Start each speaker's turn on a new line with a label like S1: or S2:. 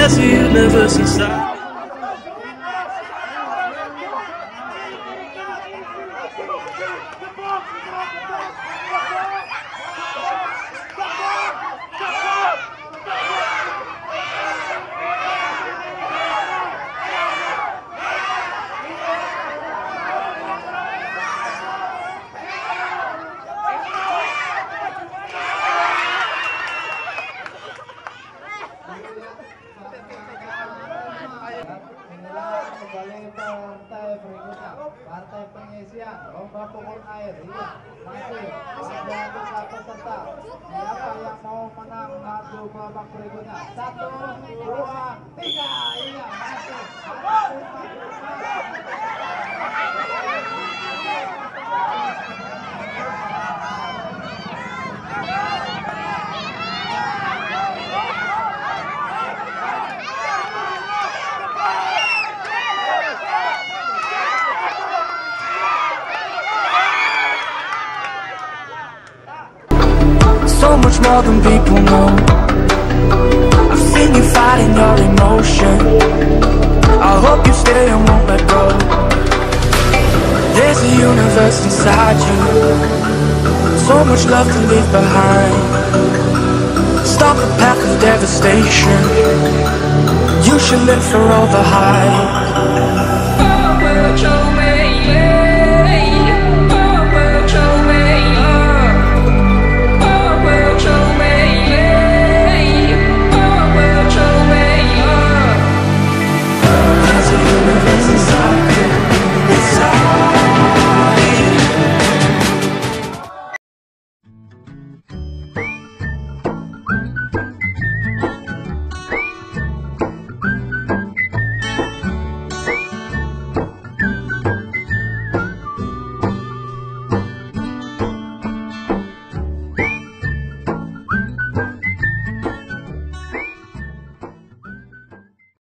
S1: There's a universe inside.
S2: Kembali partai berikutnya, partai pengisian lomba pukul air. Iya, masih ada 3 peserta. Siapa yang mau menang maju babak berikutnya? 1, 2, 3. Iya, masih
S1: so much more than people know. I've seen you fighting your emotion. I hope you stay and won't let go. There's a universe inside you, so much love to leave behind. Stop the path of devastation. You should live for all the hype.